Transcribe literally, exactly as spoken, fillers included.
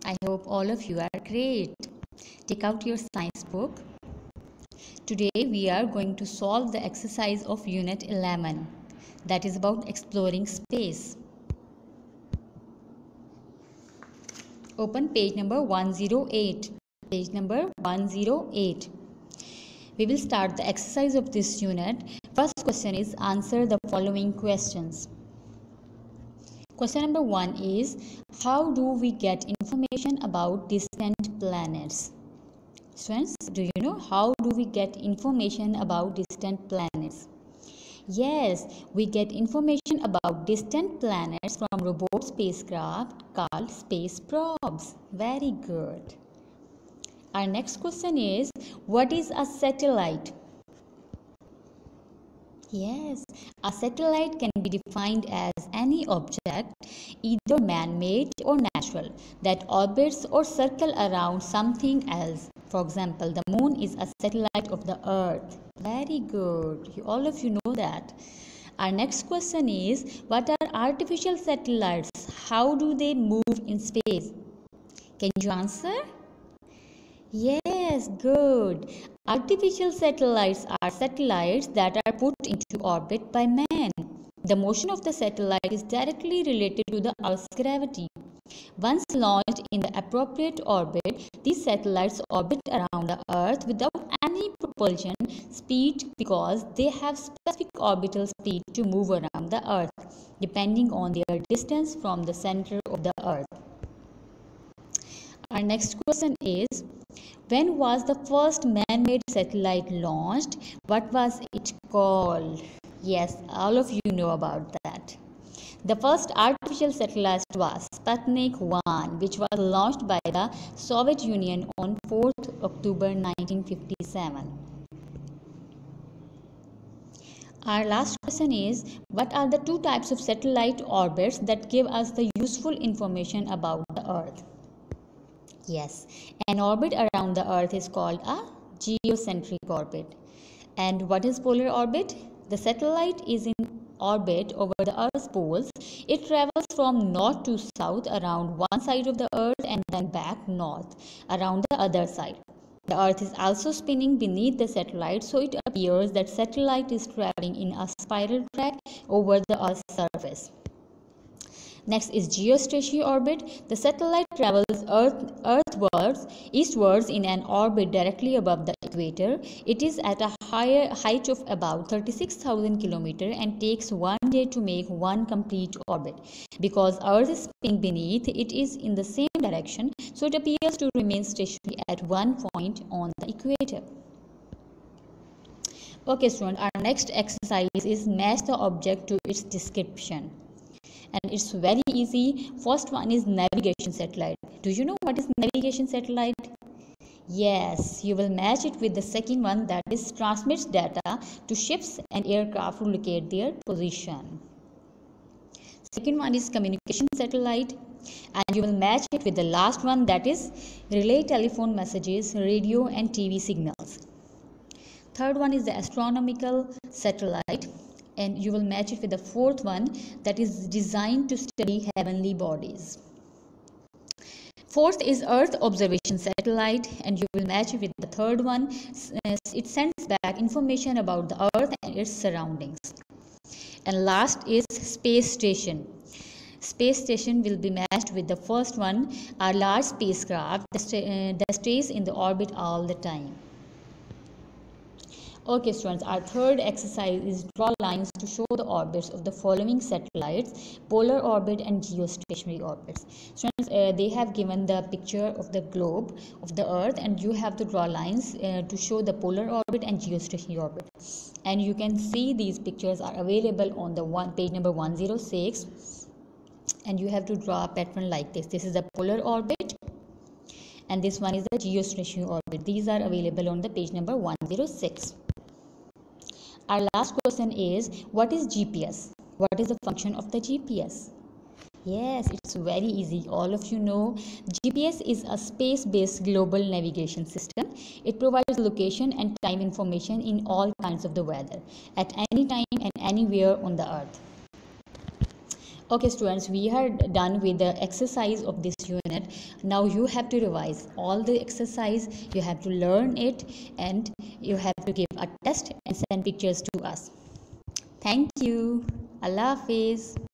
I hope all of you are great. Take out your science book. Today we are going to solve the exercise of Unit eleven, that is about exploring space. Open page number one oh eight. Page number one oh eight. We will start the exercise of this unit. First question is answer the following questions. Question number one is, how do we get information about distant planets? Students, do you know how do we get information about distant planets? Yes, we get information about distant planets from robot spacecraft called space probes. Very good. Our next question is, what is a satellite? Yes, a satellite can be defined as any object, either man-made or natural, that orbits or circles around something else. For example, the moon is a satellite of the earth. Very good. You, all of you know that. Our next question is, what are artificial satellites? How do they move in space? Can you answer? Yes, good. Artificial satellites are satellites that are put into orbit by man. The motion of the satellite is directly related to the Earth's gravity. Once launched in the appropriate orbit, these satellites orbit around the Earth without any propulsion speed because they have specific orbital speed to move around the Earth, depending on their distance from the center of the Earth. Our next question is, when was the first man-made satellite launched? What was it called? Yes, all of you know about that. The first artificial satellite was Sputnik one, which was launched by the Soviet Union on fourth October nineteen fifty-seven. Our last question is, what are the two types of satellite orbits that give us the useful information about the Earth? Yes, an orbit around the Earth is called a geocentric orbit. And what is polar orbit? The satellite is in orbit over the Earth's poles. It travels from north to south around one side of the Earth and then back north around the other side. The Earth is also spinning beneath the satellite, so it appears that satellite is traveling in a spiral track over the Earth's surface. Next is geostationary orbit. The satellite travels earth, earthwards, eastwards in an orbit directly above the equator. It is at a higher height of about thirty-six thousand kilometers and takes one day to make one complete orbit. Because Earth is spinning beneath, it is in the same direction, so it appears to remain stationary at one point on the equator. Okay, students, our next exercise is match the object to its description. And it's very easy. First one is navigation satellite. Do you know what is navigation satellite? Yes, you will match it with the second one, that is transmits data to ships and aircraft to locate their position. Second one is communication satellite, and you will match it with the last one, that is relay telephone messages, radio and T V signals. Third one is the astronomical satellite, and you will match it with the fourth one, that is designed to study heavenly bodies. Fourth is Earth observation satellite, and you will match it with the third one. It sends back information about the Earth and its surroundings. And last is space station. Space station will be matched with the first one, a large spacecraft that stays in the orbit all the time. Okay, students, our third exercise is draw lines to show the orbits of the following satellites: polar orbit and geostationary orbits. Students, uh, they have given the picture of the globe of the Earth, and you have to draw lines uh, to show the polar orbit and geostationary orbit. And you can see these pictures are available on the one page number one oh six, and you have to draw a pattern like this. This is the polar orbit, and this one is the geostationary orbit. These are available on the page number one oh six. Our last question is, what is G P S? What is the function of the G P S? Yes, it's very easy. All of you know G P S is a space-based global navigation system. It provides location and time information in all kinds of the weather at any time and anywhere on the Earth. Okay students, we are done with the exercise of this unit. Now you have to revise all the exercise, you have to learn it, and you have to give a test and send pictures to us. Thank you. Allah Hafiz.